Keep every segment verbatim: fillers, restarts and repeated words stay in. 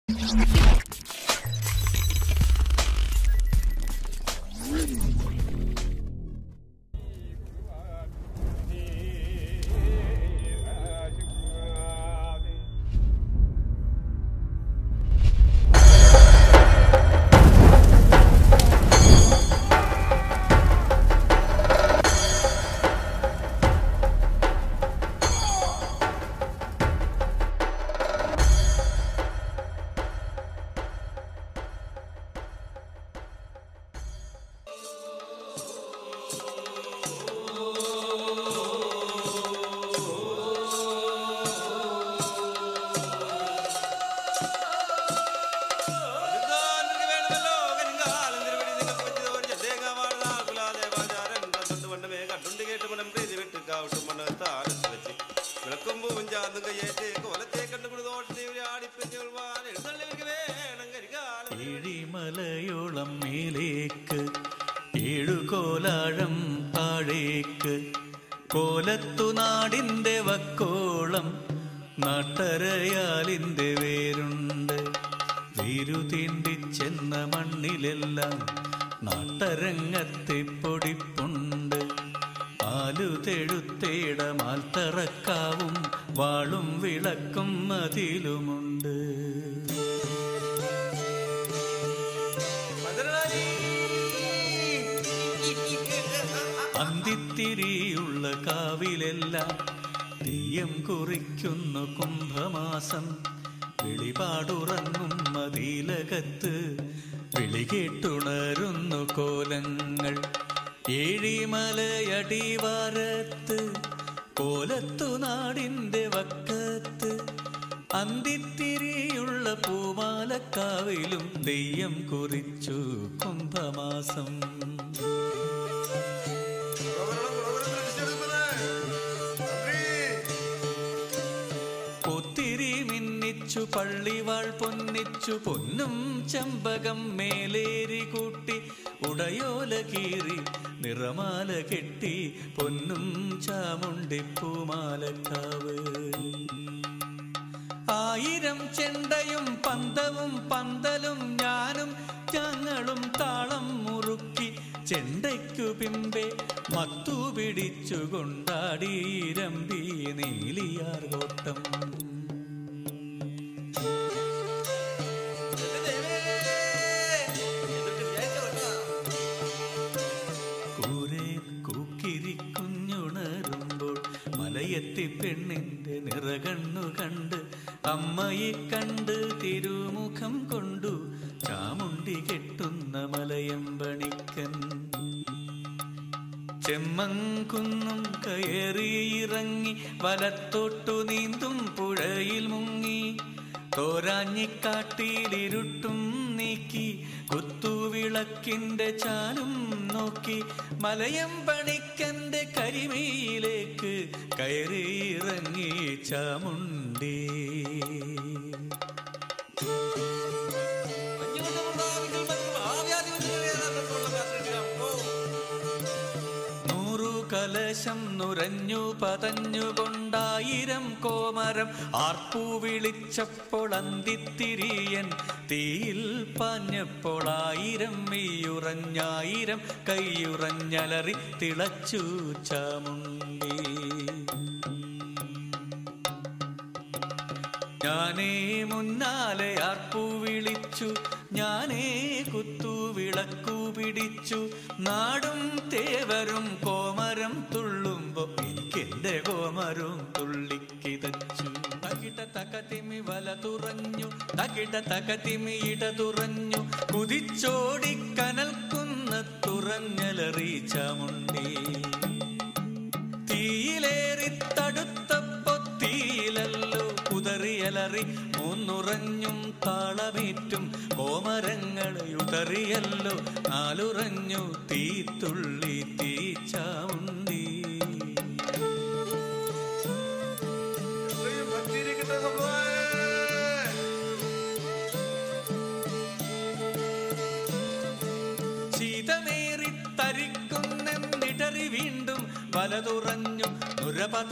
ഏഴിമലയോളം മേലേക്ക് ഏഴുകോലാഴം താഴേക്ക് കോലത്തുനാടിൻ്റെ വക്കോളം നാട്ടരയാലിൻ്റെ വേരുണ്ട്. വേരുതീണ്ടിച്ചെന്ന മണ്ണിലെല്ലാം നാട്ടരങ്ങത്തെ പൊടിപ്പുണ്ട്. ആലുതെഴുത്തേട മാൽത്തറക്കാവും വാളും വിളക്കും അതിലുമുണ്ട്. അന്തിത്തിരിയുള്ള കാവിലെല്ലാം തെയ്യം കുറിക്കുന്നു കുംഭമാസം. വെളിപാടുറങ്ങും മതിലകത്ത് വിളികേട്ടുണരുന്നു കോലങ്ങൾ. ഏഴിമലയടിവാരത്ത് കോലത്തുനാടിൻ്റെ വക്കത്ത് അന്തിത്തിരിയുള്ള പൂമാലക്കാവിലും തെയ്യം കുറിച്ചു കുംഭമാസം. പൊത്തിരി മിന്നിച്ചു പള്ളിവാൾ പൊന്നിച്ചു പൊന്നും ചെമ്പകം മേലേരി കൂട്ടി ഉടയോല കീറി നിറമാല കെട്ടി പൊന്നും ചാമുണ്ടിപ്പൂമാലക്കാവ്. ആയിരം ചെണ്ടയും പന്തവും പന്തലും ഞാനും ഞങ്ങളും താളം മുറുക്കി ചെണ്ടയ്ക്കു പിമ്പെ മത്തു പിടിച്ചു കൊണ്ടാടിയിരമ്പി നീലിയാർ കോട്ടം. കൂരെ കൂക്കിരി കുഞ്ഞുണരുമ്പോൾ മലയെത്തി പെണ്ണിന്റെ നിറകണ്ണു കണ്ട് അമ്മയെ കണ്ട് തിരുമുഖം കൊണ്ടു ചാമുണ്ടി കെട്ടുന്ന മലയമ്പണിക്കൻ. ചെമ്മങ്കുന്നും കയറിയിറങ്ങി വലത്തോട്ടു നീന്തും പുഴയിൽ മുങ്ങി തോരാഞ്ഞിക്കാട്ടിലിരുട്ടും നീക്കി കുത്തുവിളക്കിന്റെ ചാലും നോക്കി മലയമ്പണിക്കന്റെ കരിമയിലേക്ക് കയറിയിറങ്ങി ചാമുണ്ടി. കലശം നുരഞ്ഞു പതഞ്ഞുകൊണ്ടായിരം കോമരം ആർപ്പു വിളിച്ചപ്പോൾ അന്തിത്തിരിയൻ തീയിൽ പാഞ്ഞപ്പോൾ ആയിരം മെയ്യുറഞ്ഞായിരം കൈയുറഞ്ഞലറി തിളച്ചു ചാമുണ്ടി. ഞാനേ മുന്നാലെ ആർപ്പു വിളിച്ചു ഞാനേ കുത്തു വിളക്കു പിടിച്ചു നാടും തേവരും കോമരം തുള്ളുമ്പോ എനിക്കെന്റെ കോമരും തുള്ളിക്കിതച്ചു. തകിട തകതിമി വല തുറഞ്ഞു തകിട തകതിമി ഇട തുറഞ്ഞു കുതിച്ചോടി കനൽക്കുന്ന തുറഞ്ഞലറി ചാമുണ്ടി. തീയിലേറി തടുത്തപ്പോ തീയിലല്ലോ കുതറിയലറി മൂന്നുറഞ്ഞും താളമേറ്റും കോമരങ്ങളുതറിയല്ലോ നാലുറഞ്ഞു തീത്തുള്ളി തീച്ചാമുണ്ടി. ശീതമേറി തരിക്കുന്നെന്നിടറി വീണ്ടും വലതുറഞ്ഞു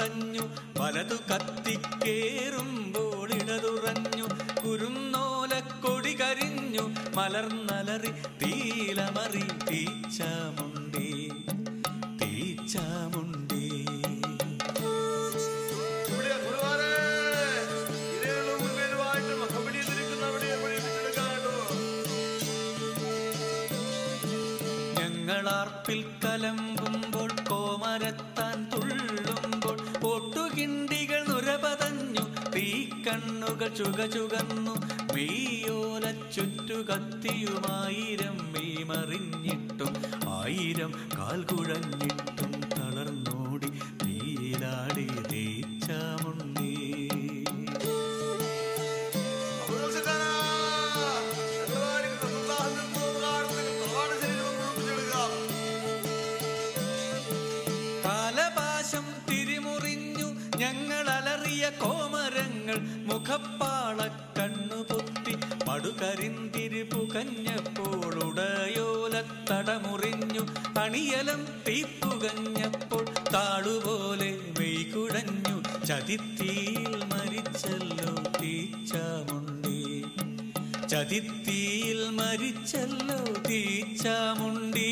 നുരപതഞ്ഞു വലതു കത്തിക്കേറുമ്പോൾ ഇടതുറഞ്ഞു കുരുന്നോല മലർന്നലറി തീലമറി തീച്ചാമുണ്ടി തീച്ചാമുണ്ടി. ഞങ്ങളാർപ്പിൽ കലമ്പുമ്പോൾ കോമരത്താൻ തുള്ളുമ്പോൾ ഒട്ടുകിണ്ടികൾ നുരപതഞ്ഞു തീക്കണ്ണുകൾ ചുക ചുകന്നു മെയ്യോല ചുറ്റു കത്തിയുമായിരം മെയ് മറിഞ്ഞിട്ടും ആയിരം കാൽ കുഴഞ്ഞിട്ടും തളർന്നോടി തീയിലാടി തീച്ചാമുണ്ടി. കാലപാശം തിരിമുറിഞ്ഞു ഞങ്ങളലറിയ കോമരങ്ങൾ മുഖപ്പാള കണ്ണുപൊത്തി പടുകരിന്തിരി പുകഞ്ഞപ്പോൾ ഉടയോല തടമുറിഞ്ഞു അണിയലം തീപ്പുകഞ്ഞപ്പോൾ താളുപോലെ മെയ്കുടഞ്ഞു ചതിത്തീയിൽ മരിച്ചല്ലോ തീച്ചാമുണ്ടി ചതിത്തീയിൽ മരിച്ചല്ലോ തീച്ചാമുണ്ടി.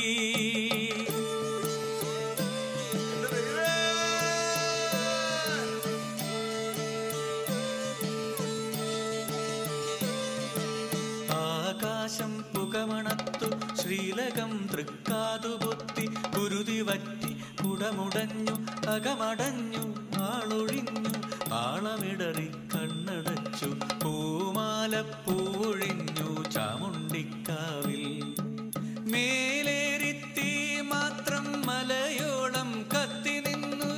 ആകാശം പുകമണത്തു ശ്രീലകം തൃക്കാതുപൊത്തി കുരുതി വറ്റി കുടമുടഞ്ഞു അകമടഞ്ഞു ആളൊഴിഞ്ഞു താളമിടറി കണ്ണടച്ചു പൂമാലപ്പൂഴിഞ്ഞു ചാമുണ്ടിക്കാവിൽ. മേലേരിത്തീ മാത്രം മലയോളം കത്തി നിന്നു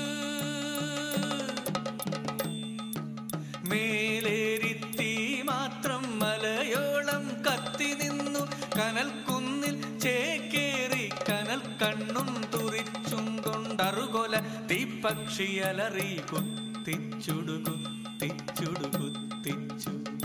മേലേരിത്തീ മാത്രം മലയോളം കത്തി നിന്നു കനൽക്കുന്നിൽ ചേക്കേറി കനൽ കണ്ണും തുറിച്ചും കൊണ്ടറുകൊല തീപ്പക്ഷിയലറി കുത്തിച്ചുടു കുത്തിച്ചുടു കുത്തിച്ചു.